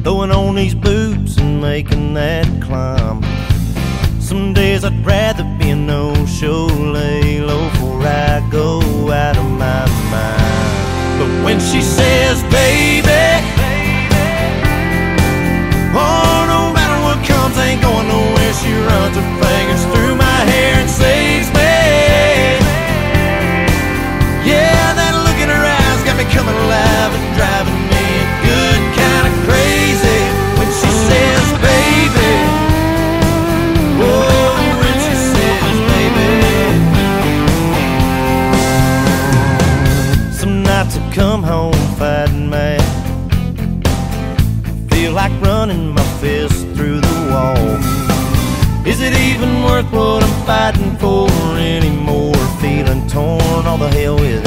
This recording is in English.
throwing on these boots and making that climb. Some days I'd rather be a no-show, lay low before I go out of my mind. But when she says, baby, oh, no matter what comes, ain't going nowhere, she runs her fingers through my hair and saves me. Yeah, that look in her eyes got me coming alive and driving me a good kind of crazy. When she says, baby, oh, when she says, baby. Some nights I come home fighting mad, feel like running my fist through the wall. Is it even worth what I'm fighting for anymore? Feeling torn, all the hell with